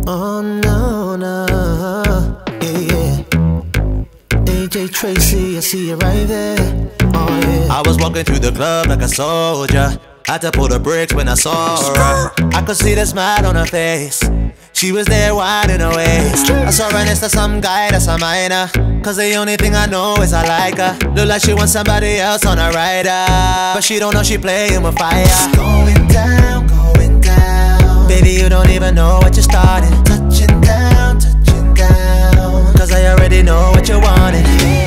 Oh no, no, yeah, AJ Tracey, I see you right there. Oh yeah. I was walking through the club like a soldier. Had to pull the brakes when I saw her. I could see the smile on her face. She was there winding away. I saw her next to some guy that's a minor. Cause the only thing I know is I like her. Look like she wants somebody else on her rider, but she don't know she playing with fire. It's going down, going down. Baby, you don't even know what you started. Touching down, touching down. Cause I already know what you wanted.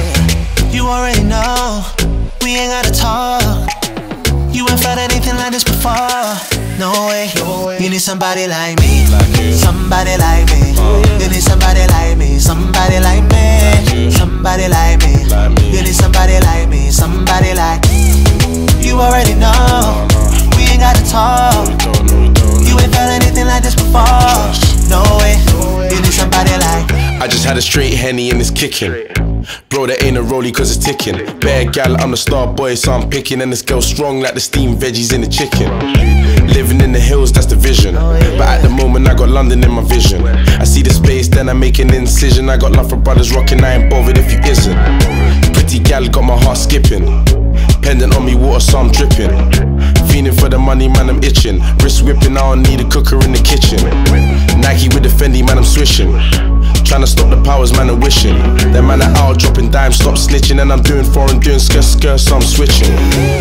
You already know, we ain't gotta talk. You ain't felt anything like this before. No way, you need somebody like me. Somebody like me. You need somebody like me. Somebody like me. Somebody like me. You need somebody like me. Somebody like me. You already know, we ain't gotta talk. You ain't felt anything like this before. No way, you need somebody like me. I just had a straight Henny and it's kicking. Bro, that ain't a rollie cause it's ticking. Bad gal, I'm the star boy, so I'm picking. And this girl strong like the steamed veggies in the chicken. Living in the hills, that's the vision. But at the moment I got London in my vision. I see the space, then I make an incision. I got love for brothers rocking, I ain't bothered if you isn't. Pretty gal got my heart skipping. Pendant on me, water, so I'm dripping. Feeling for the money, man, I'm itching. Wrist whipping, I don't need a cooker in the kitchen. Nike with the Fendi, man, I'm swishing. Tryna stop the powers, man, I'm wishing. Them man are out dropping dimes, stop snitching. And I'm doing foreign, doing skirt, so I'm switching.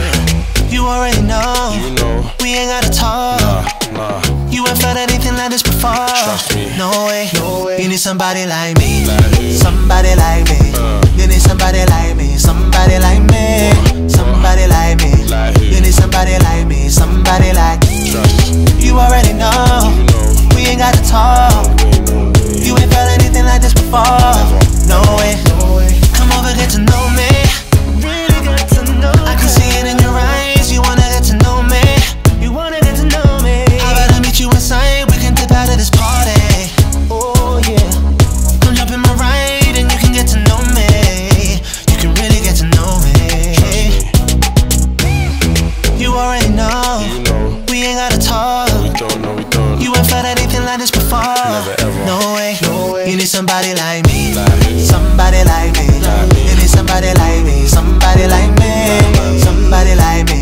You already know, we ain't gotta talk. Nah. You ain't felt anything like this before. Trust me. No way, you need somebody like me. Somebody like me. You need somebody like me. Somebody like me. Somebody like me. You need somebody like me. Somebody like me. You already know, we ain't gotta talk. You ain't felt anything like this before. No way, come over, get to know me. Really get to know me. I can see it in your eyes, you wanna get to know me. You wanna get to know me. How about I meet you inside, we can dip out of this party. Oh yeah, come jump in my ride and you can get to know me. You can really get to know me. You already know, we ain't gotta talk. You ain't felt anything like this before. No way, you need somebody like me. Somebody like me. You need somebody like me. Somebody like me. Somebody like me.